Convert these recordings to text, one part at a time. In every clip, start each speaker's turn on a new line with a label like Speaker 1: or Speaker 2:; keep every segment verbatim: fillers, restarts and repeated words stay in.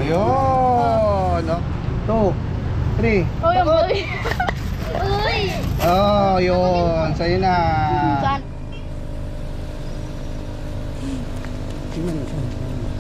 Speaker 1: Ayun. No? Two. Three.
Speaker 2: Oh, yung
Speaker 1: Takot.
Speaker 2: boy. Uy.
Speaker 1: Oh, yun. Sa'yo na.
Speaker 2: Saan?
Speaker 1: Tingnan mo siya.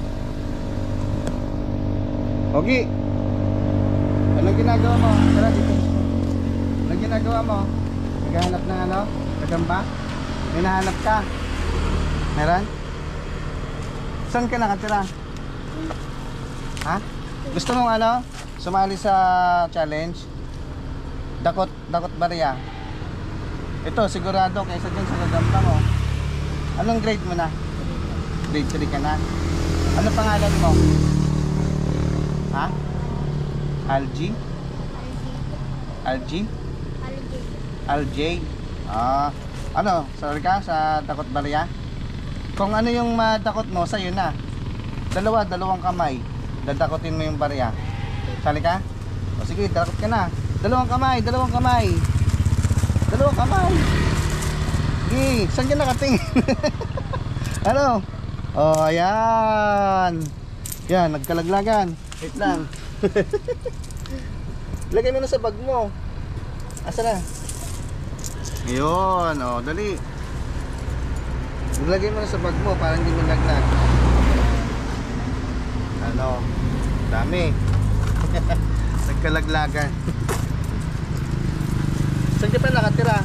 Speaker 1: Pogi. Anong ginagawa mo? Tara dito. Anong ginagawa mo? Naghahanap ng ano? Kagamba? May nahanap ka? Meron? Saan ka nakatira? Ha? Gusto mong ano? Sumali sa challenge? Dakot, dakot barya. Ito, sigurado kaysa dyan sa kagamba mo. Anong grade mo na? Grade three ka na. Ano pangalan mo? Ha? Algie? Algie? Algie? Ah, ano? Sorry ka sa dakot barya? Kung ano yung madakot mo, sa'yo na. Dalawa, dalawang kamay. Dadakotin mo yung barya. Sali ka? O sige, dakot ka na. Dalawang kamay, dalawang kamay. Dalawang kamay. Sige, saan ka nakatingin? Ano? Oh, ayan. Yan, nagkalaglagan. Wait lang. Lagay mo na sa bag mo. Asa na? Ayun, oh, dali. Ilagay mo na sa bag mo para hindi mo laglag. Ano? Dami. Nagkalaglagan. Saan ka pa nakatira?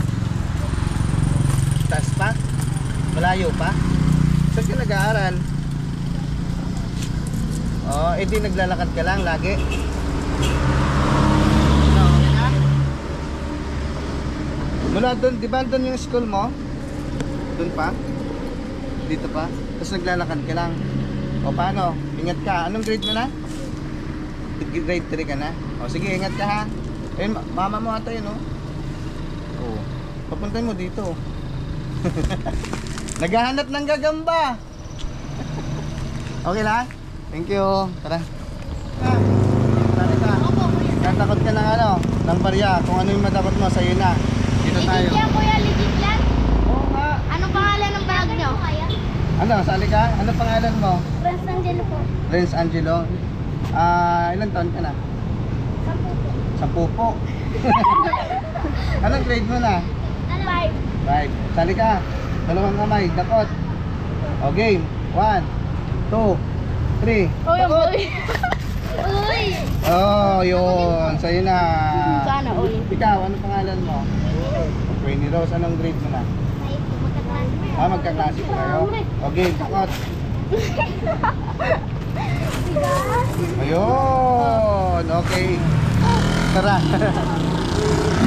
Speaker 1: Taas pa? Malayo pa? Saan ka nag-aaral? Oh, edi naglalakad ka lang lagi. No, yan. Mula doon, di ba doon yung school mo? Doon pa? Dito pa? Tapos naglalakad ka lang. O paano? Ingat ka. Anong grade mo na? Grade three ka na? O sige, ingat ka ha. Ayun, mama mo ata yun, no? Oo. Papuntahin mo dito. Naghahanap ng gagamba. Okay lang? Thank you. Tara. Tara ka. Tatakot ka ng ano? Ng barya. Kung ano yung matakot mo, sa'yo na. Dito tayo.
Speaker 2: Legit yan, kuya. Legit yan.
Speaker 1: Oo nga.
Speaker 2: Anong pangalan ng bag nyo?
Speaker 1: Ano? Sali ka? Ano pangalan mo?
Speaker 2: Prince Angelo po.
Speaker 1: Prince Angelo. Ah, ilang taon ka na?
Speaker 2: Sampu po.
Speaker 1: Sampu po. Anong grade mo na?
Speaker 2: Five.
Speaker 1: Right. Sali ka. Dalawang kamay. Dakot. O game. One. Two. Three.
Speaker 2: Oh, yung
Speaker 1: Dakot.
Speaker 2: boy. Uy.
Speaker 1: Oh, yun. Sa'yo na.
Speaker 2: Sana, uy.
Speaker 1: Ikaw, ano pangalan mo? Queenie Rose. Anong grade mo na? Ah, magkaklase po kayo? O game. Dakot. Ayun. Okay. Tara.